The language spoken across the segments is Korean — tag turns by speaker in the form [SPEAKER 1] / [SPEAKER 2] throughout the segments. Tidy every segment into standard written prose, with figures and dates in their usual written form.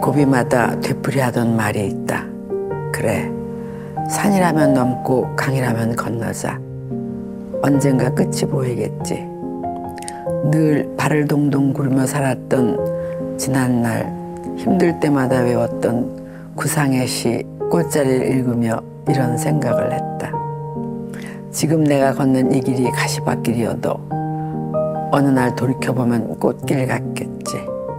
[SPEAKER 1] 고비마다 되풀이하던 말이 있다. 그래, 산이라면 넘고 강이라면 건너자. 언젠가 끝이 보이겠지. 늘 발을 동동 구르며 살았던 지난날, 힘들 때마다 외웠던 구상의 시 꽃자리를 읽으며 이런 생각을 했다. 지금 내가 걷는 이 길이 가시밭길이어도 어느 날 돌이켜보면 꽃길 같겠지.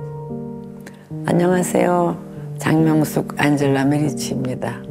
[SPEAKER 1] 안녕하세요. 장명숙 안젤라 메리치입니다.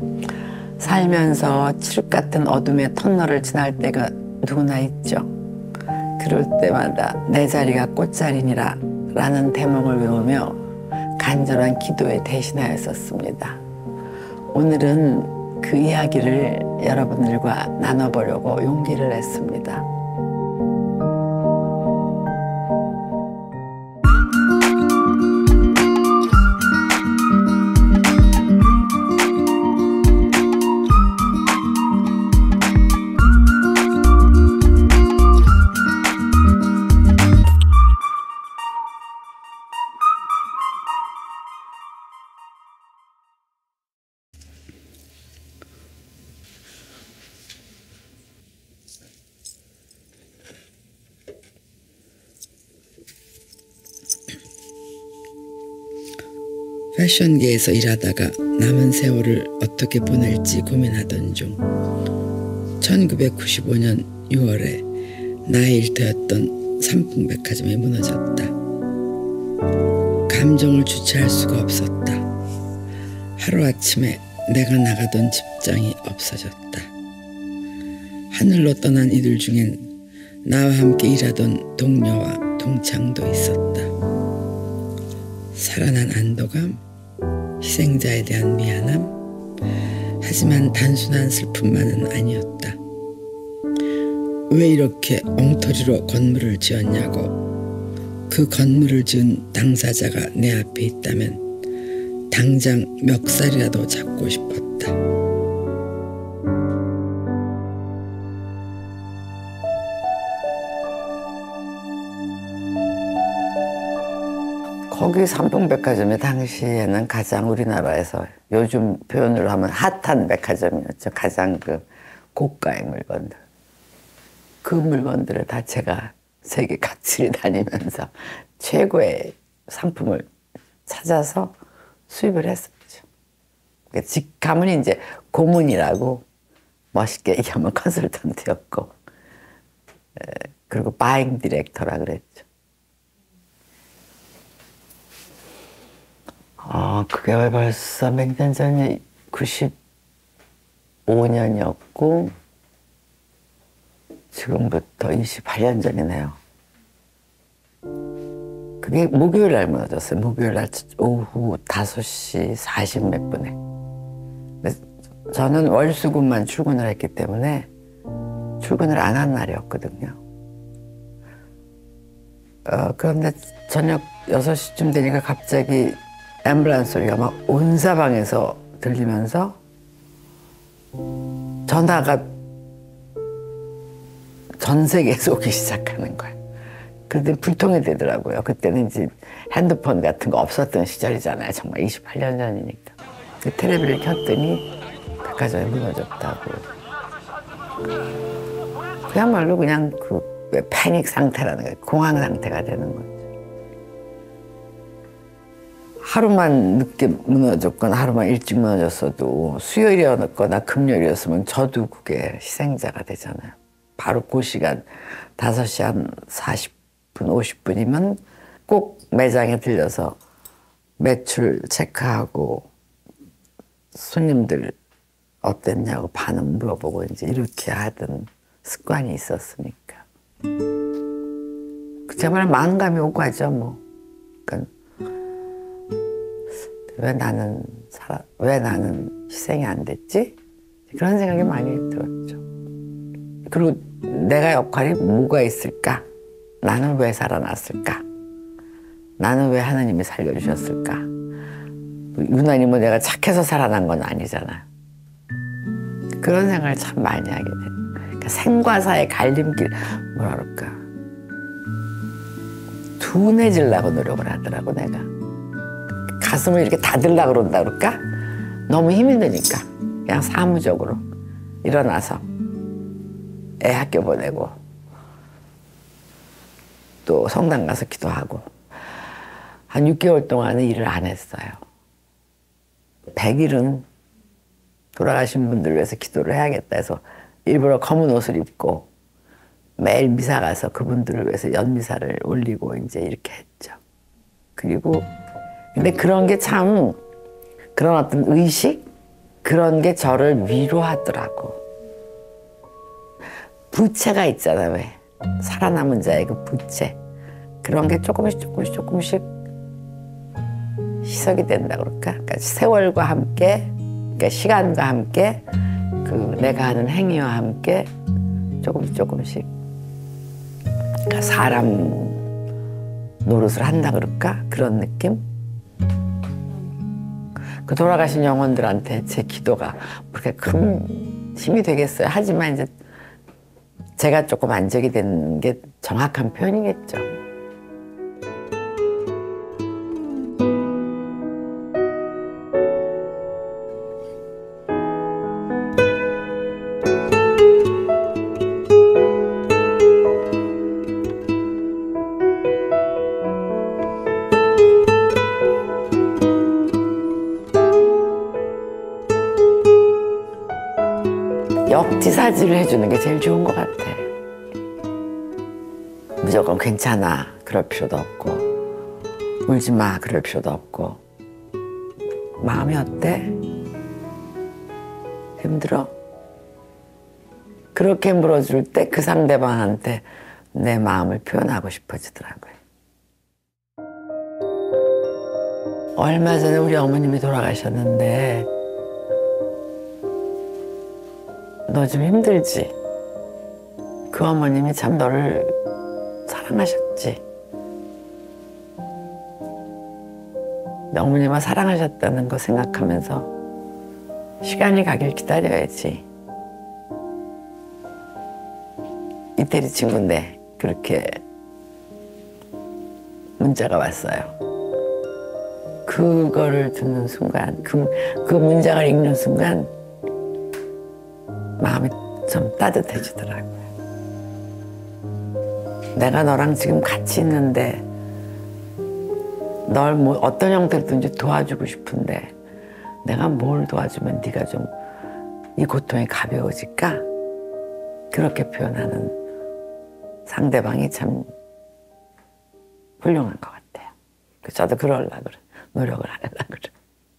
[SPEAKER 1] 살면서 칠흑 같은 어둠의 터널을 지날 때가 누구나 있죠. 그럴 때마다 내 자리가 꽃자리니라 라는 대목을 외우며 간절한 기도에 대신하였었습니다. 오늘은 그 이야기를 여러분들과 나눠보려고 용기를 냈습니다. 패션계에서 일하다가 남은 세월을 어떻게 보낼지 고민하던 중 1995년 6월에 나의 일터였던 삼풍백화점이 무너졌다. 감정을 주체할 수가 없었다. 하루아침에 내가 나가던 직장이 없어졌다. 하늘로 떠난 이들 중엔 나와 함께 일하던 동료와 동창도 있었다. 살아난 안도감, 희생자에 대한 미안함, 하지만 단순한 슬픔만은 아니었다. 왜 이렇게 엉터리로 건물을 지었냐고. 그 건물을 지은 당사자가 내 앞에 있다면 당장 멱살이라도 잡고 싶었다. 거기 삼풍백화점이 당시에는 가장 우리나라에서 요즘 표현으로 하면 핫한 백화점이었죠. 가장 그 고가의 물건들. 그 물건들을 다 제가 세계 각지를 다니면서 최고의 상품을 찾아서 수입을 했었죠. 직함은 이제 고문이라고 멋있게 얘기하면 컨설턴트였고, 그리고 바잉 디렉터라 그랬죠. 그게 벌써 몇 년 전이 95년이었고 지금부터 28년 전이네요. 그게 목요일 날 무너졌어요. 목요일 날 오후 5시 40 몇 분에. 저는 월수금만 출근을 했기 때문에 출근을 안 한 날이었거든요. 그런데 저녁 6시쯤 되니까 갑자기 앰뷸런스 소리가 막 온 사방에서 들리면서 전화가 전 세계에서 오기 시작하는 거예요. 그때 불통이 되더라고요. 그때는 이제 핸드폰 같은 거 없었던 시절이잖아요. 정말 28년 전이니까. 그 텔레비를 켰더니 백화점이 무너졌다고. 그야말로 그냥 그 패닉 상태라는 거예요. 공황 상태가 되는 거죠. 하루만 늦게 무너졌거나 하루만 일찍 무너졌어도 수요일이었거나 금요일이었으면 저도 그게 희생자가 되잖아요. 바로 그 시간 5시 한 40분, 50분이면 꼭 매장에 들려서 매출 체크하고 손님들 어땠냐고 반응 물어보고 이제 이렇게 하던 습관이 있었으니까. 정말 마음감이 오고 가죠, 뭐. 그러니까 왜 나는 희생이 안 됐지? 그런 생각이 많이 들었죠. 그리고 내가 역할이 뭐가 있을까? 나는 왜 살아났을까? 나는 왜 하나님이 살려주셨을까? 유난히 뭐 내가 착해서 살아난 건 아니잖아요. 그런 생각을 참 많이 하게 돼요. 그러니까 생과 사의 갈림길, 뭐라 그럴까. 둔해지려고 노력을 하더라고, 내가. 가슴을 이렇게 닫으려고 그런다 그럴까? 너무 힘이 드니까 그냥 사무적으로 일어나서 애 학교 보내고 또 성당 가서 기도하고 한 6개월 동안은 일을 안 했어요. 100일은 돌아가신 분들을 위해서 기도를 해야겠다 해서 일부러 검은 옷을 입고 매일 미사 가서 그분들을 위해서 연미사를 올리고 이제 이렇게 했죠. 그리고 근데 그런 게 참 그런 어떤 의식 그런 게 저를 위로하더라고. 부채가 있잖아 왜 살아남은 자의 그 부채 그런 게 조금씩 희석이 된다 그럴까? 그러니까 세월과 함께 그러니까 시간과 함께 그 내가 하는 행위와 함께 조금씩 그러니까 사람 노릇을 한다 그럴까? 그런 느낌? 그 돌아가신 영혼들한테 제 기도가 그렇게 큰 힘이 되겠어요. 하지만 이제 제가 조금 안정이 되는 게 정확한 표현이겠죠. 역지사지를 해주는 게 제일 좋은 것 같아. 무조건 괜찮아 그럴 필요도 없고 울지 마 그럴 필요도 없고 마음이 어때? 힘들어? 그렇게 물어줄 때 그 상대방한테 내 마음을 표현하고 싶어지더라고요. 얼마 전에 우리 어머님이 돌아가셨는데 너 좀 힘들지? 그 어머님이 참 너를 사랑하셨지. 어머님을 사랑하셨다는 거 생각하면서 시간이 가길 기다려야지. 이태리 친구인데 그렇게 문자가 왔어요. 그거를 듣는 순간, 그 문장을 읽는 순간 마음이 좀 따뜻해지더라고요. 내가 너랑 지금 같이 있는데 널 뭐 어떤 형태로든지 도와주고 싶은데 내가 뭘 도와주면 네가 좀 이 고통이 가벼워질까? 그렇게 표현하는 상대방이 참 훌륭한 것 같아요. 저도 그러려고 그래. 노력을 하려고 그래.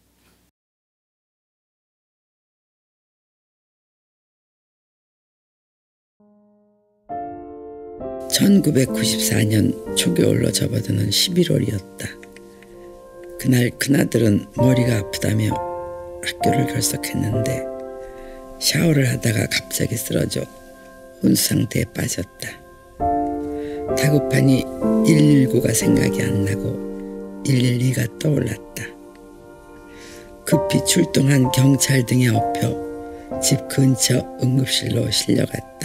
[SPEAKER 2] (1994년) 초겨울로 접어드는 11월이었다. 그날 큰아들은 머리가 아프다며 학교를 결석했는데 샤워를 하다가 갑자기 쓰러져 혼수 상태에 빠졌다. 다급하니 119가 생각이 안 나고 112가 떠올랐다. 급히 출동한 경찰 등에 업혀 집 근처 응급실로 실려갔다.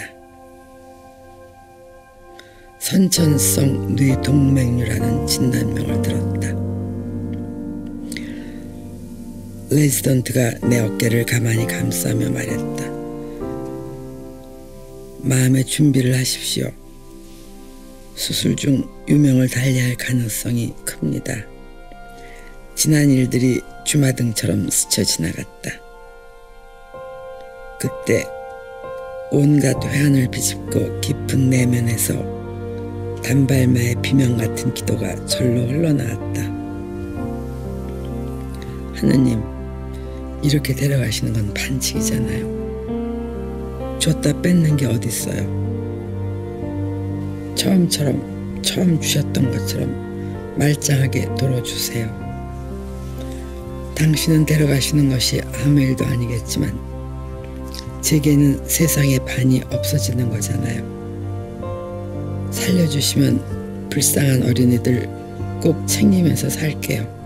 [SPEAKER 2] 선천성 뇌동맥류라는 진단명을 들었다. 레지던트가 내 어깨를 가만히 감싸며 말했다. 마음의 준비를 하십시오. 수술 중 유명을 달리할 가능성이 큽니다. 지난 일들이 주마등처럼 스쳐 지나갔다. 그때 온갖 회한을 비집고 깊은 내면에서 단발마의 비명 같은 기도가 절로 흘러나왔다. 하느님, 이렇게 데려가시는 건 반칙이잖아요. 줬다 뺏는 게 어딨어요. 처음처럼 처음 주셨던 것처럼 말짱하게 돌아주세요. 당신은 데려가시는 것이 아무 일도 아니겠지만 제게는 세상의 반이 없어지는 거잖아요. 살려주시면 불쌍한 어린이들 꼭 챙기면서 살게요.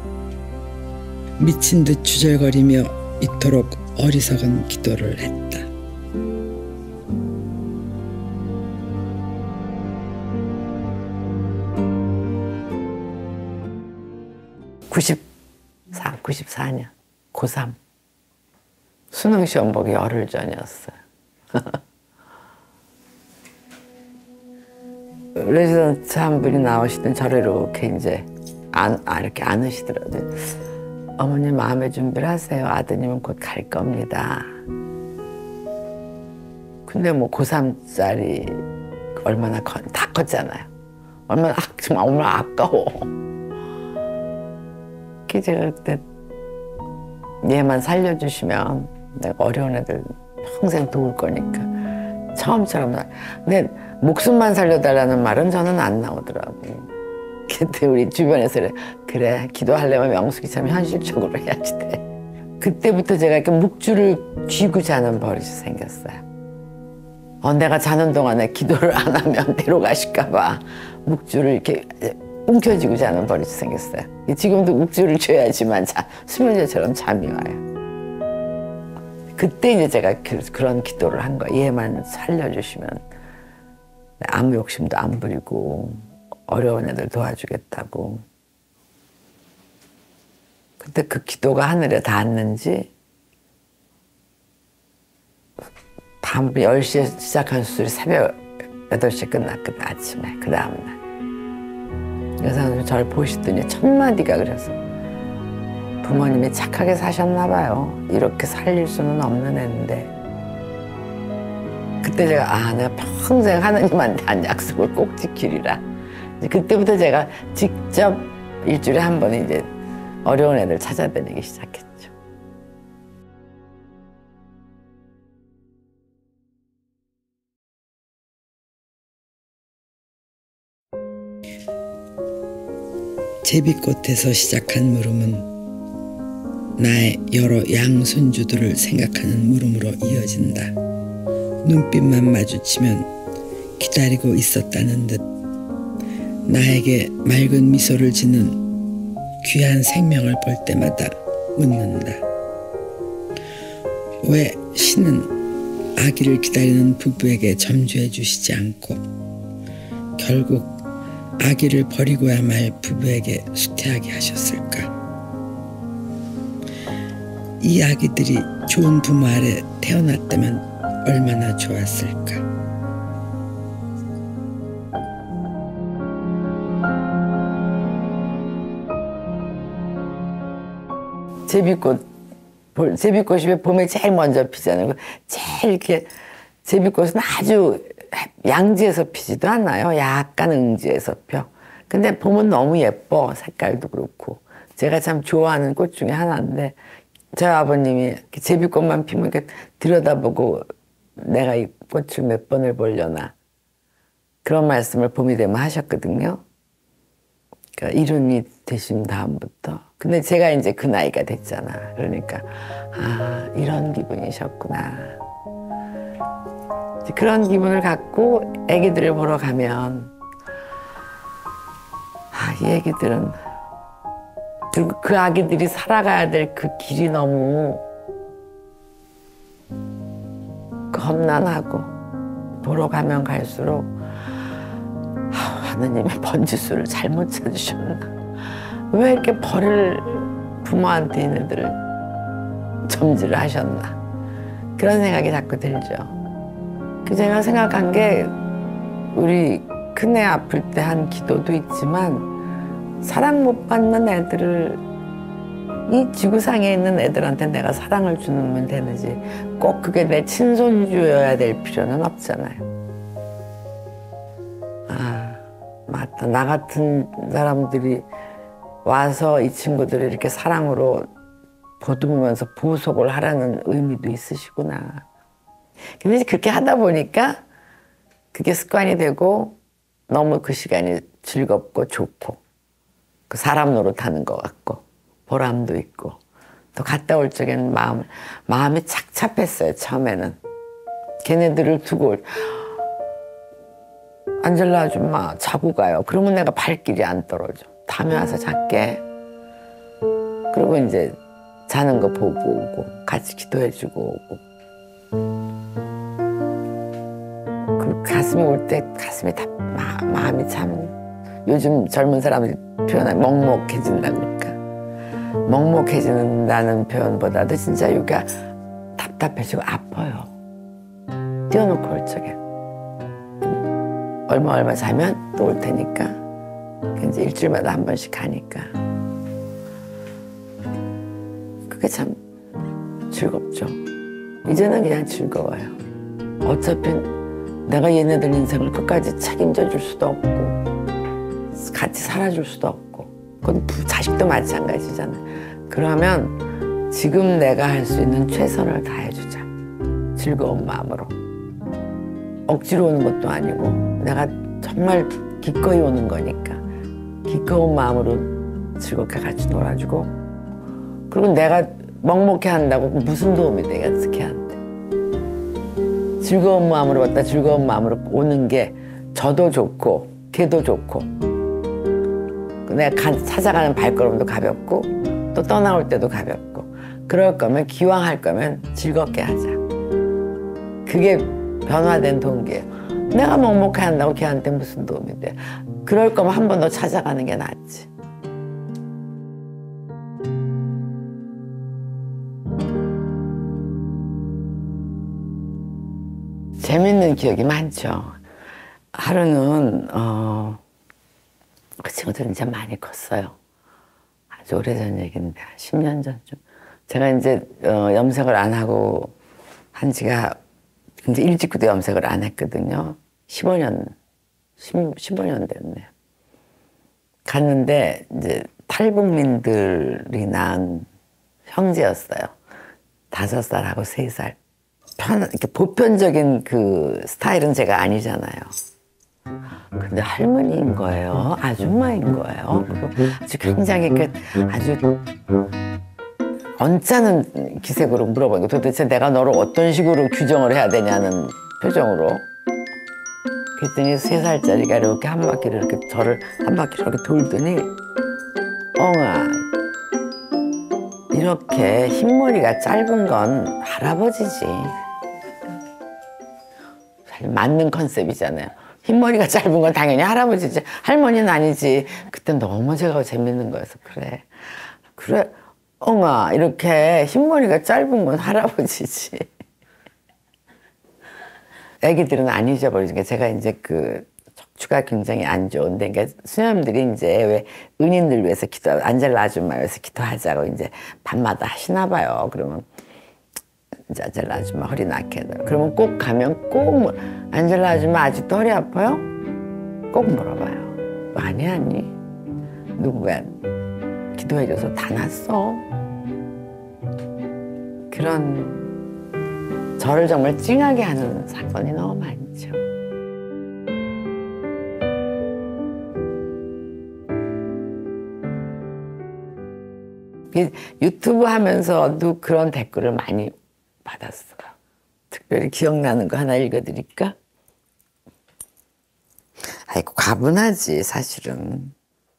[SPEAKER 2] 미친 듯 주절거리며 이토록 어리석은 기도를 했다.
[SPEAKER 1] 90 94년 고3 수능 시험 보기 열흘 전이었어요. 레지던트 한 분이 나오시더니 저를 이렇게 이제 이렇게 안으시더라고요. 어머니 마음의 준비를 하세요. 아드님은 곧 갈 겁니다. 근데 뭐 고3짜리 얼마나 다 컸잖아요. 정말 얼마나 아까워. 제가 그때 얘만 살려주시면 내가 어려운 애들 평생 도울 거니까 처음처럼. 근데 목숨만 살려달라는 말은 저는 안 나오더라고요. 그때 우리 주변에서 그래 기도하려면 명숙이처럼 현실적으로 해야지 돼. 그때부터 제가 이렇게 묵주를 쥐고 자는 버릇이 생겼어요. 내가 자는 동안에 기도를 안 하면 데려가실까 봐 묵주를 이렇게 움켜쥐고 자는 버릇이 생겼어요. 지금도 묵주를 줘야지만 수면제처럼 잠이 와요. 그때 이제 제가 그런 기도를 한 거예요. 얘만 살려주시면 아무 욕심도 안 부리고 어려운 애들 도와주겠다고. 그때 그 기도가 하늘에 닿았는지 밤 10시에 시작한 수술이 새벽 8시에 끝났거든, 아침에. 그 다음날. 의사님이 저를 보시더니 첫 마디가 그래서 부모님이 착하게 사셨나 봐요. 이렇게 살릴 수는 없는 애인데. 그때 제가 내가 평생 하느님한테 한 약속을 꼭 지키리라. 그때부터 제가 직접 일주일에 한 번 이제 어려운 애들 찾아다니기 시작했죠.
[SPEAKER 2] 제비꽃에서 시작한 물음은 나의 여러 양손주들을 생각하는 물음으로 이어진다. 눈빛만 마주치면 기다리고 있었다는 듯 나에게 맑은 미소를 짓는 귀한 생명을 볼 때마다 묻는다. 왜 신은 아기를 기다리는 부부에게 점주해 주시지 않고 결국 아기를 버리고야 말 부부에게 수태하게 하셨을까? 이 아기들이 좋은 부모 아래 태어났다면 얼마나 좋았을까?
[SPEAKER 1] 제비꽃이 봄에 제일 먼저 피잖아요. 제일 이렇게 제비꽃은 아주 양지에서 피지도 않아요. 약간 응지에서 펴. 근데 보면 너무 예뻐. 색깔도 그렇고. 제가 참 좋아하는 꽃 중에 하나인데 저희 아버님이 제비꽃만 피면 이렇게 들여다보고 내가 이 꽃을 몇 번을 보려나 그런 말씀을 봄이 되면 하셨거든요. 그러니까 이름이 되신 다음부터. 근데 제가 이제 그 나이가 됐잖아. 그러니까 이런 기분이셨구나. 그런 기분을 갖고 애기들을 보러 가면 이 애기들은 그리고 그 아기들이 살아가야 될 그 길이 너무 험난하고 보러 가면 갈수록 하느님의 번지수를 잘못 찾으셨나. 왜 이렇게 벌을 부모한테 있는 애들을 점지를 하셨나. 그런 생각이 자꾸 들죠. 제가 생각한 게 우리 큰애 아플 때 한 기도도 있지만 사랑 못 받는 애들을 이 지구상에 있는 애들한테 내가 사랑을 주면 되는지 꼭 그게 내 친손주여야 될 필요는 없잖아요. 맞다. 나 같은 사람들이 와서 이 친구들을 이렇게 사랑으로 보듬으면서 보속을 하라는 의미도 있으시구나. 근데 그렇게 하다 보니까 그게 습관이 되고 너무 그 시간이 즐겁고 좋고 그 사람 노릇하는 것 같고 보람도 있고 또 갔다 올 적에는 마음이 착잡했어요. 처음에는 걔네들을 두고 안젤라 아줌마 자고 가요. 그러면 내가 발길이 안 떨어져. 다음에 와서 잘게. 그리고 이제 자는 거 보고 오고 같이 기도해주고 오고. 그 가슴이 올 때 가슴이 다 마음이 참 요즘 젊은 사람들이 표현하면 먹먹해진다 그러니까 먹먹해진다는 표현보다도 진짜 여기가 답답해지고 아파요. 띄워놓고 올 적에 얼마 자면 또 올 테니까 이제 일주일마다 한 번씩 가니까 그게 참 즐겁죠. 이제는 그냥 즐거워요. 어차피 내가 얘네들 인생을 끝까지 책임져 줄 수도 없고 같이 살아줄 수도 없고 그건 자식도 마찬가지잖아요. 그러면 지금 내가 할 수 있는 최선을 다해주자. 즐거운 마음으로. 억지로 오는 것도 아니고 내가 정말 기꺼이 오는 거니까 기꺼운 마음으로 즐겁게 같이 놀아주고 그리고 내가 먹먹해 한다고 무슨 도움이 되겠어 걔한테. 즐거운 마음으로 왔다 즐거운 마음으로 오는 게 저도 좋고 걔도 좋고 내가 찾아가는 발걸음도 가볍고 또 떠나올 때도 가볍고 그럴 거면 기왕 할 거면 즐겁게 하자. 그게 변화된 동기예요. 내가 먹먹해 한다고 걔한테 무슨 도움이 돼. 그럴 거면 한 번 더 찾아가는 게 낫지. 재밌는 기억이 많죠. 하루는 그 친구들은 이제 많이 컸어요. 아주 오래전 얘기인데 10년 전쯤. 제가 이제 염색을 안 하고 한 지가 굉장히 일찍 그때 염색을 안 했거든요. 15년 됐네요. 갔는데 이제 탈북민들이 낳은 형제였어요. 5살하고 3살. 이렇게 보편적인 그 스타일은 제가 아니잖아요. 근데 할머니인 거예요. 아줌마인 거예요. 그리고 아주 굉장히 아주 언짢은 기색으로 물어보니까 도대체 내가 너를 어떤 식으로 규정을 해야 되냐는 표정으로. 그랬더니 3살짜리가 이렇게 한 바퀴를 이렇게 저를 한 바퀴 이렇게 돌더니 엉아 이렇게 흰머리가 짧은 건 할아버지지. 맞는 컨셉이잖아요. 흰머리가 짧은 건 당연히 할아버지지 할머니는 아니지. 그때 너무 제가 재밌는 거여서 그래 엉아 이렇게 흰머리가 짧은 건 할아버지지. 애기들은 안 잊어버리니까 제가 이제 그 척추가 굉장히 안 좋은데 그러니까 수녀님들이 이제 왜 은인들 위해서 안젤라 아줌마 위해서 기도하자고 이제 밤마다 하시나 봐요. 그러면 이제 안젤라 아줌마 허리 낫게 해요. 그러면 꼭 가면 꼭 안젤라 아줌마 아직도 허리 아파요? 꼭 물어봐요. 많이 하니? 누구가 기도해줘서 다 낫어. 그런 저를 정말 찡하게 하는 사건이 너무 많죠. 유튜브 하면서도 그런 댓글을 많이 받았어요. 특별히 기억나는 거 하나 읽어드릴까? 아이고 과분하지 사실은.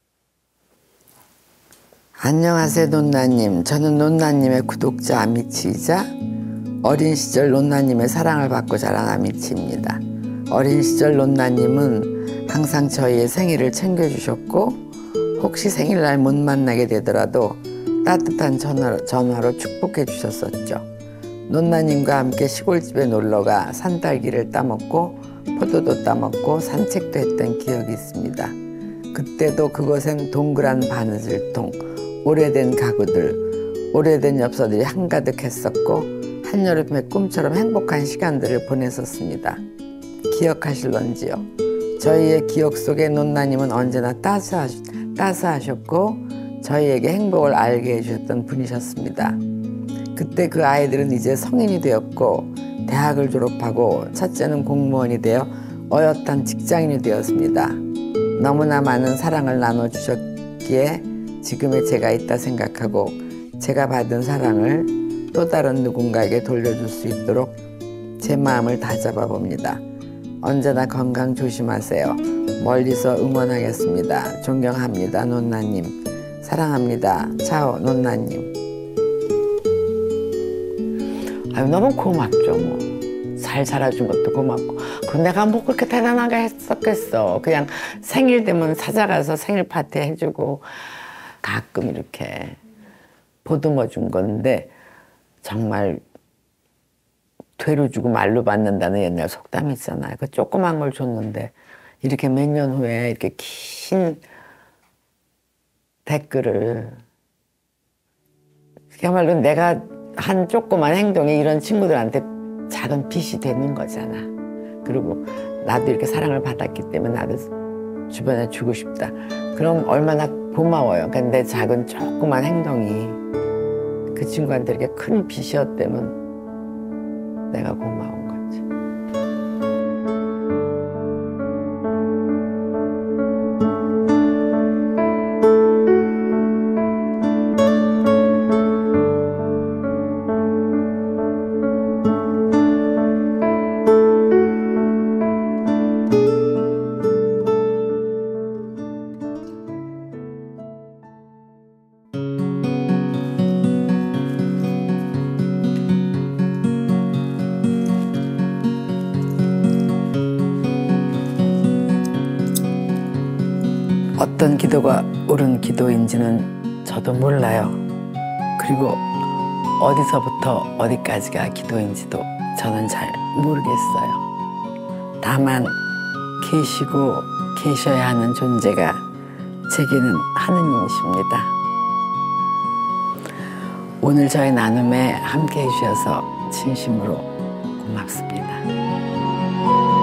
[SPEAKER 1] 안녕하세요 논나님. 저는 논나님의 구독자 아미치이자 어린 시절 논나님의 사랑을 받고 자란 아미치입니다. 어린 시절 논나님은 항상 저희의 생일을 챙겨주셨고 혹시 생일날 못 만나게 되더라도 따뜻한 전화로 축복해 주셨었죠. 논나님과 함께 시골집에 놀러가 산딸기를 따먹고 포도도 따먹고 산책도 했던 기억이 있습니다. 그때도 그곳엔 동그란 바느질통, 오래된 가구들, 오래된 엽서들이 한가득 했었고 한여름의 꿈처럼 행복한 시간들을 보냈었습니다. 기억하실런지요? 저희의 기억 속에 논나님은 언제나 따스하셨고 저희에게 행복을 알게 해주셨던 분이셨습니다. 그때 그 아이들은 이제 성인이 되었고 대학을 졸업하고 첫째는 공무원이 되어 어엿한 직장인이 되었습니다. 너무나 많은 사랑을 나눠주셨기에 지금의 제가 있다 생각하고 제가 받은 사랑을 또 다른 누군가에게 돌려줄 수 있도록 제 마음을 다잡아 봅니다. 언제나 건강 조심하세요. 멀리서 응원하겠습니다. 존경합니다. 논나님. 사랑합니다. 차오 논나님. 아유 너무 고맙죠 뭐. 잘 자라준 것도 고맙고 그 내가 뭐 그렇게 대단하게 했었겠어. 그냥 생일 되면 찾아가서 생일 파티 해주고 가끔 이렇게 보듬어 준 건데 정말 되로 주고 말로 받는다는 옛날 속담이 있잖아요. 그 조그만 걸 줬는데 이렇게 몇 년 후에 이렇게 긴 댓글을, 그야말로 내가 한 조그만 행동이 이런 친구들한테 작은 빚이 되는 거잖아. 그리고 나도 이렇게 사랑을 받았기 때문에 나도 주변에 주고 싶다. 그럼 얼마나 고마워요. 그러니까 내 작은 조그만 행동이 그 친구한테 이렇게 큰 빚이었다면 내가 고마운 거지. 어떤 기도가 옳은 기도인지는 저도 몰라요. 그리고 어디서부터 어디까지가 기도인지도 저는 잘 모르겠어요. 다만 계시고 계셔야 하는 존재가 제게는 하느님이십니다. 오늘 저희 나눔에 함께 해주셔서 진심으로 고맙습니다.